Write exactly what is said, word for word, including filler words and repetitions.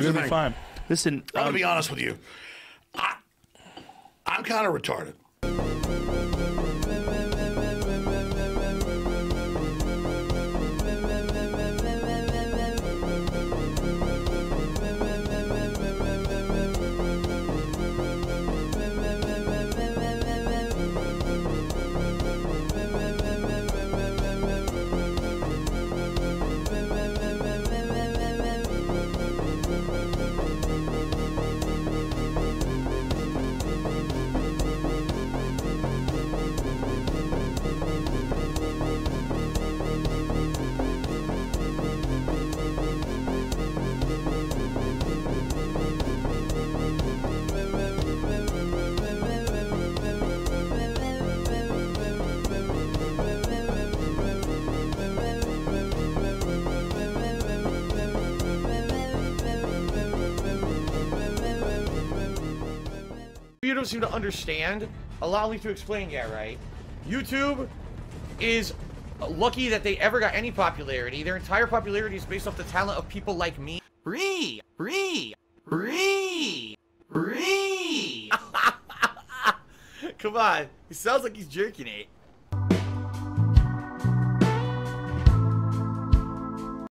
gonna be fine. Listen, I'm um, gonna be honest with you. I, I'm kind of retarded. You don't seem to understand. Allow me to explain. Yeah, right. YouTube is lucky that they ever got any popularity. Their entire popularity is based off the talent of people like me. Bree, Bree, Bree, Bree. Come on, he sounds like he's jerking it.